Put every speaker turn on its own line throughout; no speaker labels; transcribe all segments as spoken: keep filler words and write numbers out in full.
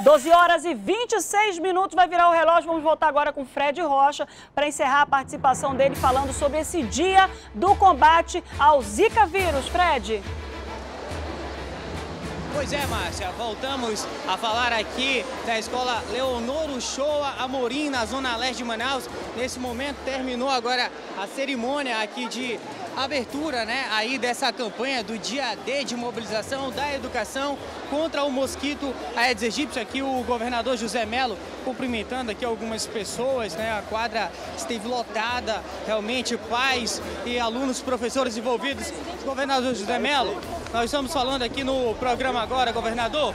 doze horas e vinte e seis minutos, vai virar o relógio. Vamos voltar agora com Fred Rocha para encerrar a participação dele falando sobre esse dia do combate ao Zika vírus. Fred.
Pois é, Márcia, voltamos a falar aqui da Escola Leonor Uchoa Amorim, na Zona Leste de Manaus. Nesse momento terminou agora a cerimônia aqui de abertura, né, aí dessa campanha do dia D de mobilização da educação contra o mosquito Aedes aegypti. Aqui o governador José Mello cumprimentando aqui algumas pessoas, né, a quadra esteve lotada, realmente pais e alunos, professores envolvidos. Governador José Mello, nós estamos falando aqui no programa agora, governador.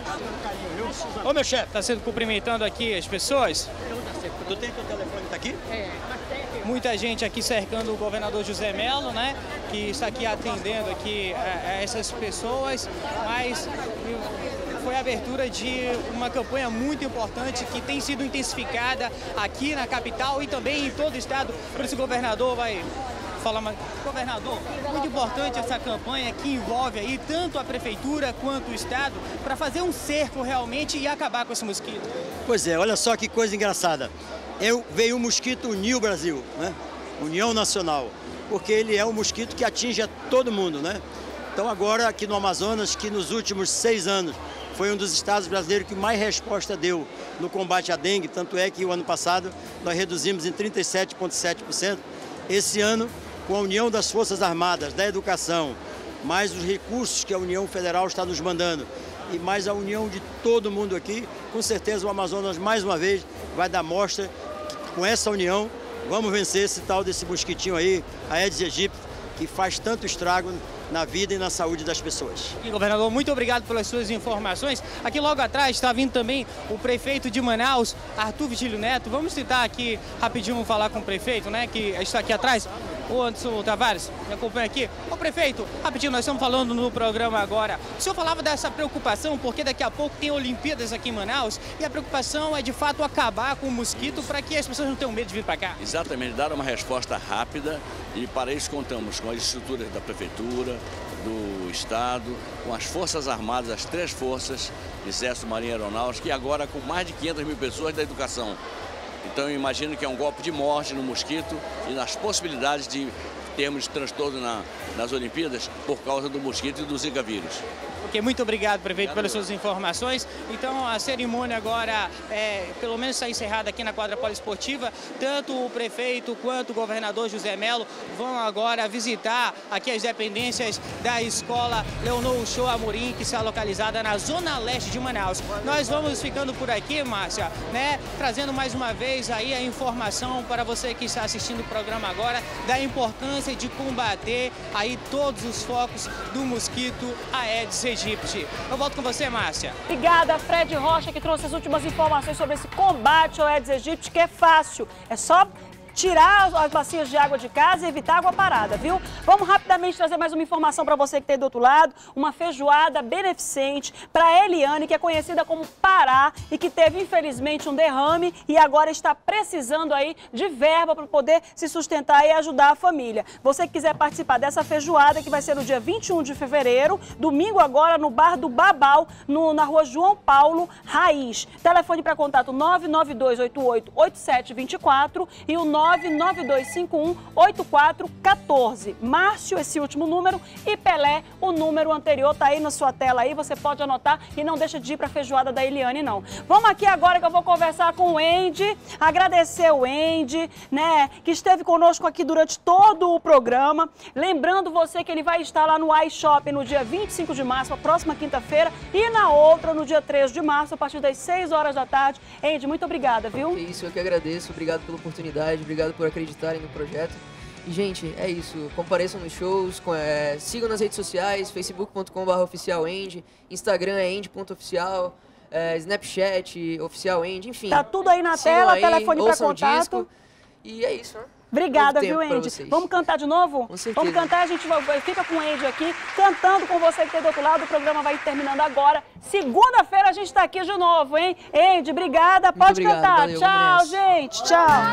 Ô, meu chefe, está sendo cumprimentando aqui as pessoas.
Tu tem teu telefone, tá aqui?
É. Muita gente aqui cercando o governador José Mello, né, que está aqui atendendo aqui a, a essas pessoas, mas foi a abertura de uma campanha muito importante que tem sido intensificada aqui na capital e também em todo o estado. Por isso o governador vai falar mais. Governador, muito importante essa campanha que envolve aí tanto a prefeitura quanto o estado para fazer um cerco realmente e acabar com esse mosquito.
Pois é, olha só que coisa engraçada. Eu, veio o mosquito unir o Brasil, né? União Nacional, porque ele é um mosquito que atinge a todo mundo, né? Então agora aqui no Amazonas, que nos últimos seis anos foi um dos estados brasileiros que mais resposta deu no combate à dengue, tanto é que o ano passado nós reduzimos em trinta e sete vírgula sete por cento. Esse ano, com a união das Forças Armadas, da educação, mais os recursos que a União Federal está nos mandando e mais a união de todo mundo aqui, com certeza o Amazonas mais uma vez vai dar mostra que com essa união vamos vencer esse tal desse mosquitinho aí, Aedes aegypti, que faz tanto estrago na vida e na saúde das pessoas.
E, governador, muito obrigado pelas suas informações. Aqui logo atrás está vindo também o prefeito de Manaus, Arthur Vigílio Neto. Vamos citar aqui rapidinho, falar com o prefeito, né, que está aqui atrás. O Anderson Tavares, me acompanha aqui. Ô prefeito, rapidinho, nós estamos falando no programa agora. O senhor falava dessa preocupação, porque daqui a pouco tem Olimpíadas aqui em Manaus, e a preocupação é de fato acabar com o mosquito para que as pessoas não tenham medo de vir para cá.
Exatamente, dar uma resposta rápida, e para isso contamos com as estruturas da prefeitura, do estado, com as forças armadas, as três forças, Exército, Marinha e Aeronáutica, e agora com mais de quinhentas mil pessoas da educação. Então eu imagino que é um golpe de morte no mosquito e nas possibilidades de termos transtorno na, nas Olimpíadas por causa do mosquito e do Zika vírus.
Ok, muito obrigado, prefeito, pelas suas informações. Então, a cerimônia agora, é, pelo menos, está encerrada aqui na quadra poliesportiva. Tanto o prefeito quanto o governador José Mello vão agora visitar aqui as dependências da Escola Leonor Uchoa Amorim, que está localizada na Zona Leste de Manaus. Nós vamos ficando por aqui, Márcia, né, trazendo mais uma vez aí a informação para você que está assistindo o programa agora, da importância de combater aí todos os focos do mosquito Aedes aegypti. Eu volto com você, Márcia.
Obrigada, Fred Rocha, que trouxe as últimas informações sobre esse combate ao Aedes aegypti, que é fácil. É só tirar as bacias de água de casa e evitar água parada, viu? Vamos rapidamente trazer mais uma informação para você que está aí do outro lado. Uma feijoada beneficente para Eliane, que é conhecida como Pará e que teve, infelizmente, um derrame e agora está precisando aí de verba para poder se sustentar e ajudar a família. Você que quiser participar dessa feijoada, que vai ser no dia vinte e um de fevereiro, domingo agora, no Bar do Babau, no, na rua João Paulo Raiz. Telefone para contato nove nove dois oito oito oito sete dois quatro e o nove nove dois cinco um oito quatro um quatro. Márcio, esse último número, e Pelé, o número anterior, tá aí na sua tela aí, você pode anotar e não deixa de ir para a feijoada da Eliane, não. Vamos aqui agora que eu vou conversar com o Andy, agradecer o Andy, né, que esteve conosco aqui durante todo o programa. Lembrando você que ele vai estar lá no iShop no dia vinte e cinco de março, a próxima quinta-feira, e na outra no dia três de março, a partir das seis horas da tarde. Andy, muito obrigada, viu?
É isso, eu que agradeço, obrigado pela oportunidade, obrigado por acreditarem no projeto. E, gente, é isso. Compareçam nos shows, é, sigam nas redes sociais, facebook ponto com barra oficial Andy, Instagram é andy ponto oficial, é, Snapchat, oficial Andy, enfim.
Tá tudo aí na tela, aí, telefone para contato.
Disco, e é isso, né?
Obrigada, viu, Andy? Vamos cantar de novo?
Com certeza.
Vamos cantar, a gente vai, fica com o Andy aqui, cantando com você que está do outro lado. O programa vai terminando agora. Segunda-feira a gente está aqui de novo, hein? Andy, obrigada.
Muito
Pode
obrigado,
cantar.
valeu,
tchau, gente. Tchau.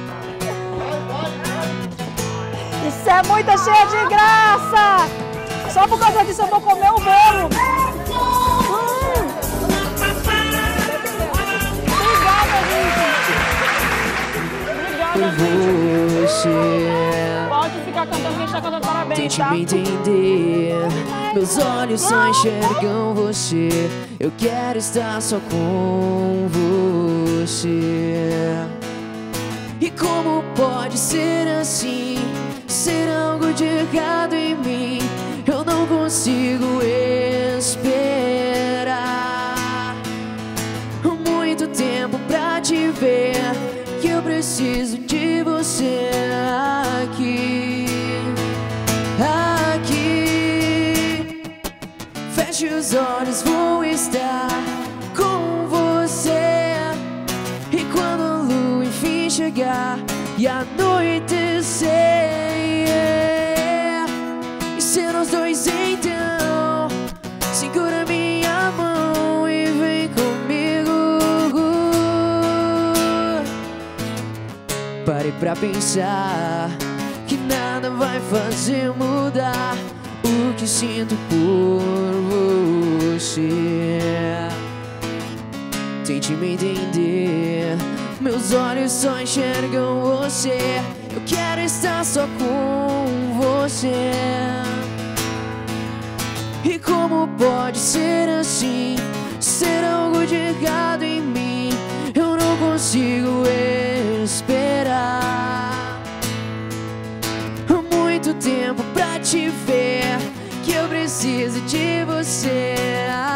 Isso é muita cheia de graça. Só por causa disso eu vou comer o bolo. Hum. Obrigada, gente. Obrigada, gente.
Você.
Pode ficar cantando, que a gente tá cantando parabéns,
Tente
tá?
me entender. Meus olhos só enxergam você. Eu quero estar só com você. E como pode ser assim? Ser algo de errado em mim? Eu não consigo esperar muito tempo pra te ver. Que eu preciso de você aqui, aqui. Feche os olhos, vou estar com você. E quando a lua enfim chegar e anoitecer, yeah, e ser nós dois então, segura minha mão e vem comigo. Pare pra pensar que nada vai fazer mudar o que sinto por você. Tente me entender. Meus olhos só enxergam você. Eu quero estar só com você. E como pode ser assim? Ser algo de errado em mim? Eu não consigo esperar muito tempo pra te ver. Que eu preciso de você